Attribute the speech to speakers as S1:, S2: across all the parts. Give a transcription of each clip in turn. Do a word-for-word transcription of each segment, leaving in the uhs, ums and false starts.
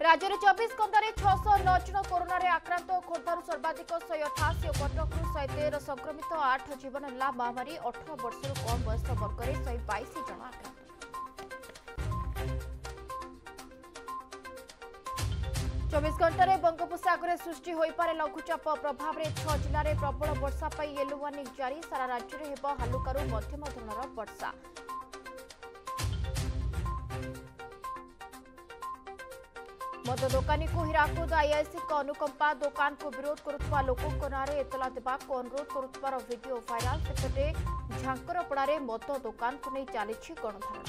S1: राज्य में चौबीस घंटे छःश नौ जन कोरोना आक्रांत खोर्धार सर्वाधिक शहे अठाशी और कटक शहे तेरह संक्रमित आठ जीवन है महामारी अठारह वर्ष कम बयस वर्ग में शहे बाईस जन आक्रांत। चौबीस घंटे बंगोपसागर सृष्टि हो पारे लघुचाप प्रभाव में छह जिले में प्रबल वर्षा येलो वार्निंग जारी सारा राज्य में हेब हालुकारू मध्यम धरणर वर्षा। मद दोकानी को हीराकुद आईआईसी अनुकंपा दुकान को विरोध करुवा लोकों नाँ एतला देवाक अनुरोध करुवार वीडियो भाइराल सेपटे झांकरपड़ा मद दुकान को नहीं चली गणधारणा।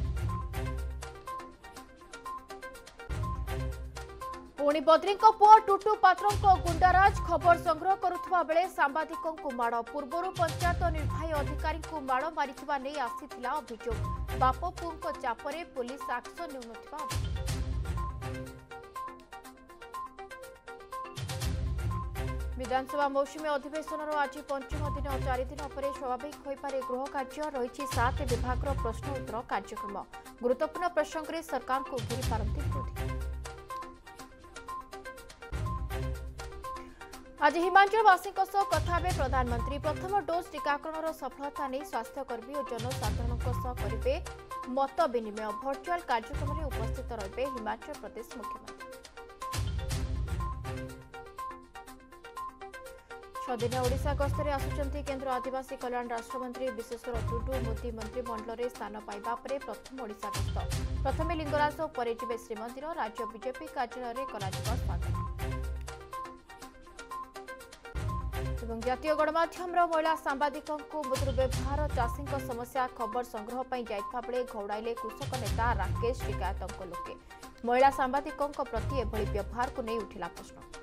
S1: पुणी बद्री पुओ टुटू पात्र गुंडाराज खबर संग्रह करुवा बेले सांबादिकों को माड़ पूर्वर पंचायत निर्वाही अधिकारी को माड़ मारिथिबा नहीं आसीथिला अभियोग बाप पुओं चापरे पुलिस एक्शन नेउनथिबा। विधानसभा मौसुमी अधिवेशन आज पंचम दिन और चार दिन पर स्वाभाविक हो पारे गृह कार्य रही सात विभाग प्रश्न उत्तर कार्यक्रम गुरुत्वपूर्ण प्रसंग में सरकार को घेरी पारती विरोधी। आज हिमाचलवासी कथा हे प्रधानमंत्री प्रथम डोज टीकाकरण सफलता नहीं स्वास्थ्यकर्मी और जनसाधारण करेंगे मत विनिमय भर्चुआल कार्यक्रम में उपस्थित रहे हिमाचल प्रदेश मुख्यमंत्री। छदिन ओडिशा गस्तर आसुचंती केंद्र आदिवासी कल्याण राष्ट्रमंत्री विश्वेश्वर टुडू मोदी मंत्रिमंडल में स्थान पाइबा परे प्रथम ओडिशा गस्त प्रथमे लिंगराज और परे जिबे श्रीमंदिर राज्य बीजेपी कार्यालय में कराजिबा स्वागत। जातीय गणमाध्यम महिला सांबादिकों दुर्व्यवहार चाषी समस्या खबर संग्रह पर जाइथा बेले घौड़ाइले कृषक नेता राकेश टिकायतों लोके महिला सांबादिकों प्रति एभली व्यवहार को नहीं उठिला प्रश्न।